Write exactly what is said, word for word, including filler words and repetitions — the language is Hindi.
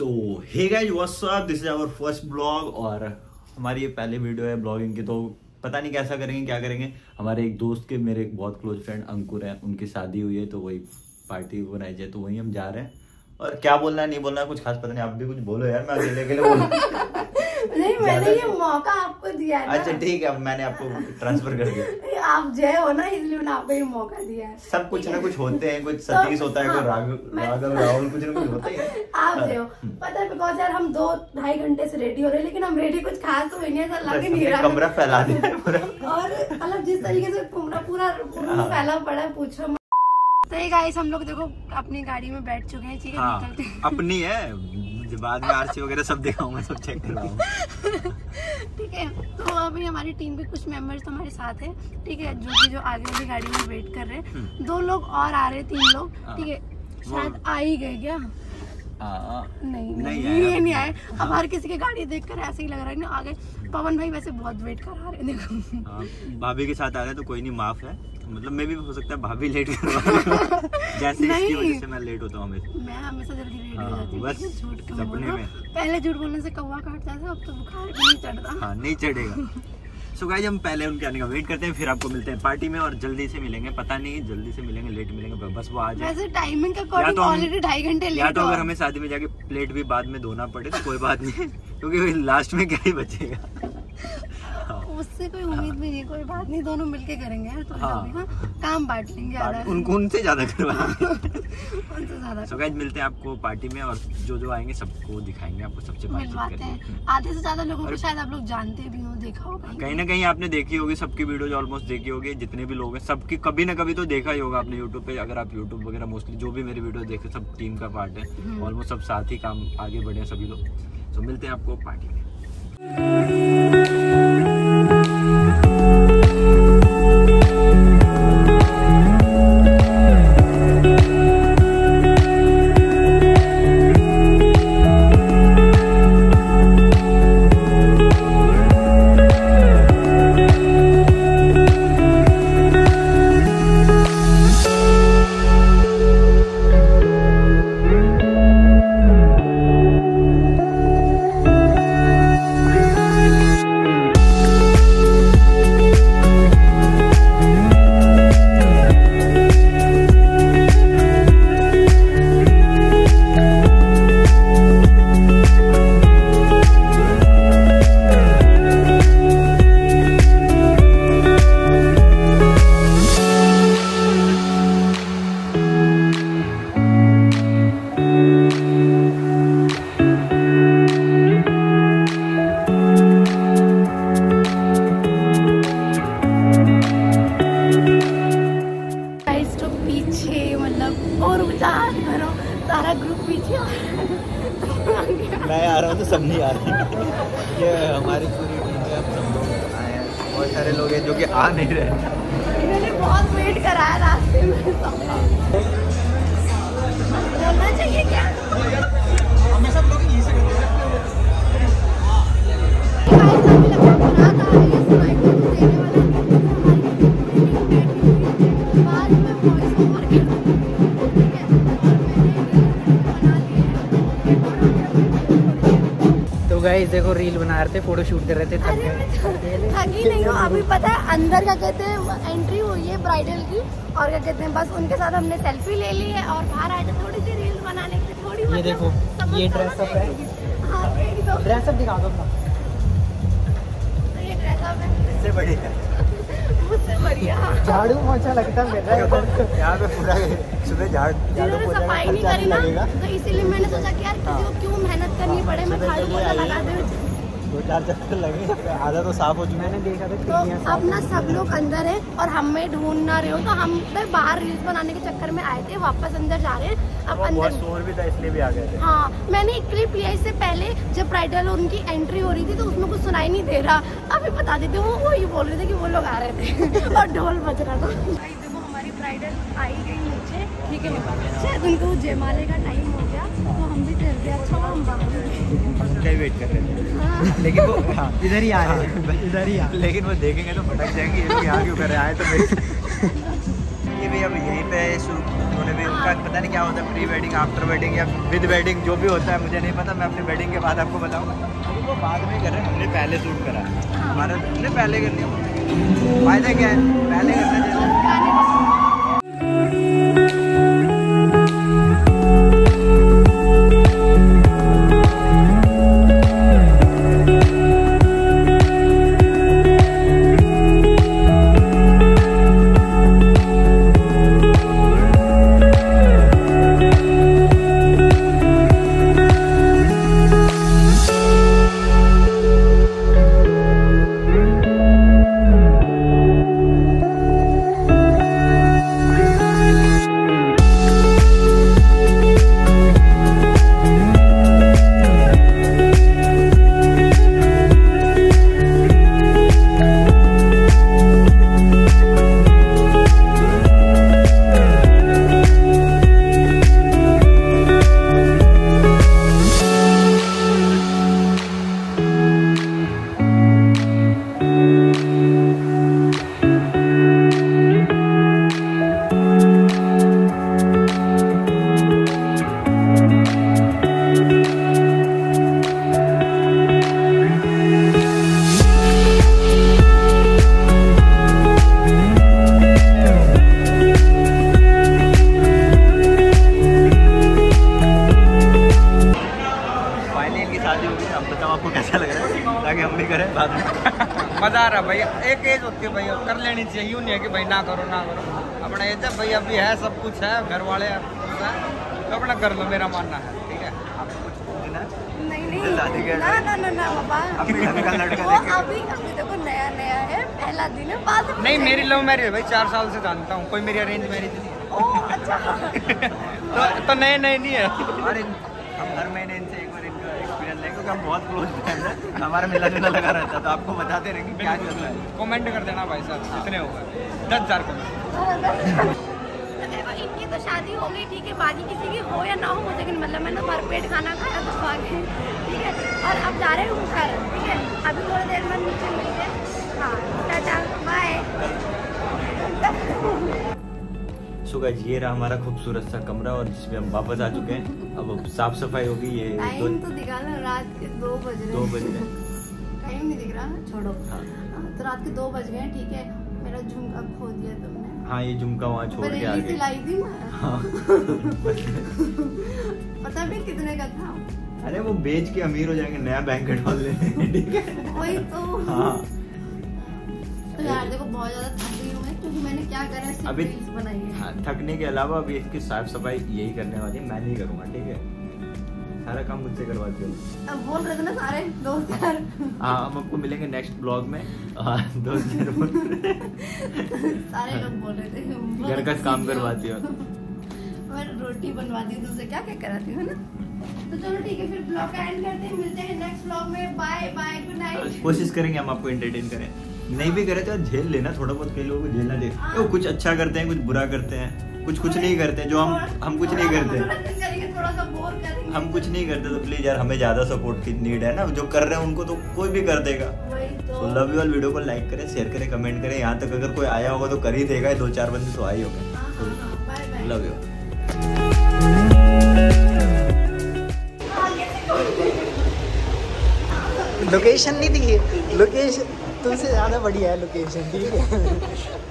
So hey guys what's up, this is our first blog और हमारी ये पहले वीडियो है ब्लॉगिंग की। तो पता नहीं कैसा करेंगे क्या करेंगे। हमारे एक दोस्त के मेरे एक बहुत क्लोज फ्रेंड अंकुर हैं, उनकी शादी हुई है तो वही पार्टी बनाई जाए, तो वही हम जा रहे हैं। और क्या बोलना है नहीं बोलना है कुछ खास पता नहीं, आप भी कुछ बोलो यार, मैं अकेले अकेले बोलूं। नहीं, मैंने ये मौका आपको दिया है ना। अच्छा ठीक है, मैंने आपको ट्रांसफर कर दिया। आप जय हो ना, इसलिए मैंने आपको ये मौका दिया है। सब कुछ ना कुछ होते हैं, कुछ सतीश होता है, कोई राघव राघव राहुल, कुछ ना कुछ होता ही है। आप जय हो, पता है बिकॉज यार हम दो ढाई घंटे से रेडी हो रहे हैं, लेकिन हम रेडी कुछ खास तो नहीं, ऐसा लग नहीं रहा। कमरा फैला दिया है पूरा, और मतलब जिस तरीके से पूरा पूरा फैला पड़ा है, पूछो। तो ये गाइस हम लोग देखो अपनी गाड़ी में बैठ चुके हैं, ठीक है। हाँ, निकलते हैं। अपनी है, बाद में आरसी वगैरह सब दिखाऊंगा, सब चेक करवाऊंगा। ठीक है, तो अभी हमारी टीम के कुछ मेंबर्स तो हमारे साथ है, ठीक है, जो कि जो आगे वाली गाड़ी में वेट कर रहे हैं। दो लोग और आ रहे हैं, तीन लोग, ठीक है। शायद आ ही गए क्या? आ, नहीं नहीं, नहीं, नहीं, ये नहीं आए। अब हर किसी की गाड़ी देखकर ऐसे ही लग रहा है ना आगे। पवन भाई वैसे बहुत वेट करा रहे हैं, देखो। भाभी के साथ आ रहे तो कोई नहीं, माफ है। मतलब मैं भी हो सकता है भाभी लेट करवा जैसे इसकी वजह से मैं लेट होता हूँ हमेशा। मैं हमेशा जल्दी रेडी हो हाँ, जाती हूँ, बस झूठ क्यों सपने में। पहले झूठ बोलने से कौवा काटता था, अब तो बुखार भी नहीं चढ़ता। हाँ, नहीं चढ़ेगा। सो गाइस हम पहले उनके आने का वेट करते हैं, फिर आपको मिलते हैं पार्टी में और जल्दी से मिलेंगे। पता नहीं जल्दी से मिलेंगे लेट मिलेंगे, बस वो आ जाए। वैसे टाइमिंग का अकॉर्डिंग ऑलरेडी ढाई घंटे लेट। या तो अगर हमें शादी में जाके प्लेट भी बाद में धोना पड़े तो कोई बात नहीं, क्योंकि लास्ट में क्या ही बचेगा। उससे कोई उम्मीद भी नहीं, कोई बात नहीं, दोनों मिलके करेंगे यार। तो हाँ। हाँ, काम बांट लेंगे, उनको उनसे ज्यादा करवाएंगे। उनसे ज्यादा। सो गाइस मिलते हैं आपको पार्टी में और जो जो आएंगे सबको दिखाएंगे, आपको सबसे मिलवाते हैं। आधे से ज्यादा लोगों को शायद आप लोग जानते भी हो, देखा होगा कहीं ना कहीं, आपने देखी होगी सबकी वीडियो, ऑलमोस्ट देखी होगी। जितने भी लोग हैं सबकी कभी ना कभी तो देखा ही होगा आपने यूट्यूब पे। अगर आप यूट्यूब वगैरह मोस्टली जो भी मेरी वीडियो देखे, सब टीम का पार्ट है, ऑलमोस्ट सब साथ ही काम आगे बढ़े सभी लोग। तो मिलते हैं आपको पार्टी में। सारा ग्रुप पीछे मैं आ रहा हूँ तो सब नहीं आ रहे। ये हमारी पूरी टीम है, हम सब लोग आए हैं। बहुत सारे लोग हैं जो कि आ नहीं रहे। मैंने बहुत वेट कराया रास्ते में। बोलना चाहिए क्या? हमें सब लोग यहीं से गाइस देखो रील बना रहे थे, फोटो शूट कर रहे थे, थक गए। थकी नहीं हो अभी, पता है अंदर क्या कहते हैं एंट्री हुई है ब्राइडल की, और क्या कहते हैं बस उनके साथ हमने सेल्फी ले ली है और बाहर आए थे थोड़ी सी रील बनाने के लिए। थोड़ी ये देखो ये ड्रेसअप है, ड्रेसअप दिखा दो अपना। ये ड्रेसअप है, इससे बढ़िया मुझसे बढ़िया झाड़ू पोछा लगता है मेरा यहाँ पे पूरा सुबह झाड़ जिन्होंने सफाई नहीं करी ना, तो इसीलिए मैंने सोचा कि यार किसी को क्यों मेहनत करनी पड़े, मैं झाड़ू पोछा लगा दूं। दो चार चक्कर लगे, आधा तो साफ हो चुका। मैंने देखा था तो अब ना सब लोग अंदर है और हमें ढूंढ ना रहे हो, तो हम तो बाहर रील्स बनाने के चक्कर में आए थे, वापस अंदर जा रहे हैं। अब अंदर शोर भी था इसलिए भी आ गए थे। हाँ, मैंने एक क्लिप लिया इससे पहले जब ब्राइडल उनकी एंट्री हो रही थी, तो उसमें कुछ सुनाई नहीं दे रहा। अभी बता देते, वो वो ये बोल रहे थे कि वो लोग आ रहे थे और ढोल बज रहा था। देखो हमारी ब्राइडल आई गई नीचे, ठीक है, शायद उनको जयमाले का टाइम हो गया, तो हम भी चल गए। अच्छा हम बाहर वेट कर रहे थे, लेकिन वो हाँ, इधर ही आ रहे हैं, इधर ही आ। लेकिन वो देखेंगे तो भटक जाएंगे, ये लोग यहाँ क्यों कर रहे हैं। आए तो ये भी अब यहीं पे शुरू उन्होंने होते हुए उनका पता नहीं क्या होता है, प्री वेडिंग, आफ्टर वेडिंग या विद वेडिंग, जो भी होता है मुझे नहीं पता। मैं अपनी वेडिंग के बाद आपको बताऊंगा। अभी वो बाद में कर रहे हैं, हमने पहले शूट करा, हमारा हमने पहले कर लिया। फायदा क्या है, पहले करना चाहिए। मजा आ रहा भाई, एक एज होती है भाई, कर लेनी चाहिए। यूँ नहीं है कि भाई ना करो ना करो, अपना एज है भाई, अभी है सब कुछ है, घर वाले है तो अपना कर लो, मेरा मानना है। ठीक है, आपको कुछ देना नहीं नहीं ना ना ना ना बाबा, अभी का लड़का वो अभी अभी देखो नया नया है, पहला दिन है, बाद में नहीं। मेरी लव मैरिज है भाई, चार साल से जानता हूँ, कोई मेरी अरेंज मैरिज नहीं है। ओह अच्छा तो, तो नए नए नहीं है। अरे हम हर महीने इनसे एक बार इनका एक्सपीरियंस लें, क्योंकि हम बहुत क्लोज फ्रेंड हैं, हमारा मिला जुला लगा रहता है, तो आपको बताते रहेंगे क्या चल रहा है। कमेंट कर देना भाई साहब, कितने होगा? दस हजार कमेंट। इनकी तो शादी हो गई, ठीक है, बाकी किसी की हो या ना हो मुझे नहीं मतलब, मैंने भरपेट खाना खाया तो खा गए, ठीक है। और अब जा रहे हैं घर, ठीक है, अभी थोड़ी देर में नीचे मिलते हैं। हाँ टाटा बाय। सो गाइस, ये रहा हमारा खूबसूरत सा कमरा और जिसमें हम वापस आ चुके हैं। अब साफ सफाई होगी। ये टाइम तो दिखा ना, रात के दो बज रहे दो बज रहे टाइम नहीं दिख रहा, छोड़ो। हाँ। तो रात के दो बज गए, ठीक है। मेरा झुमका खो दिया तुमने। हाँ, ये झुमका वहाँ छोड़ के आ गए। सिलाई थी ना। हाँ। पता भी कितने का था? अरे वो बेच के अमीर हो जाएंगे, नया बैंकेट हॉल लेने, ठीक है। वही तो। हाँ। तो यार देखो, बहुत ज्यादा थक गई हूँ मैं, क्योंकि मैंने क्या करा है, अभी रील्स बनाई है। हाँ, थकने के अलावा अभी इसकी साफ सफाई यही करने वाली है, मैं नहीं करूँगा, ठीक है। सारा काम मुझसे करवाती हूँ। अब बोल रहे थे ना सारे दोस्त यार। हाँ, हम आपको मिलेंगे नेक्स्ट ब्लॉग में। दोस्त सारे लोग बोल रहे थे घर का काम करवाती हो। मैं रोटी बनवाती हूँ, तुमसे क्या क्या कराती हूँ ना। तो चलो ठीक है, फिर ब्लॉग का एंड करते हैं, मिलते हैं नेक्स्ट ब्लॉग में। Bye bye, good night. कोशिश करेंगे हम आपको एंटरटेन करें, नहीं भी करे तो झेल लेना थोड़ा बहुत, कई लोगों को झेलना दे। तो कुछ अच्छा करते हैं, कुछ बुरा करते हैं, कुछ कुछ नहीं करते, जो हम हम कुछ नहीं करते, थोड़ा सा बोर करेंगे, हम कुछ नहीं करते। तो प्लीज यार, हमें ज्यादा सपोर्ट की नीड है ना, जो कर रहे हैं उनको तो कोई भी कर देगा। तो लव यू ऑल, वीडियो को लाइक करें, शेयर करें, कमेंट करें। यहाँ तक अगर कोई आया होगा तो कर ही देगा, दो चार बंदे तो आए ही होंगे। Love you. लोकेशन नहीं दिखी, लोकेशन तुमसे ज्यादा बढ़िया है लोकेशन, ठीक है।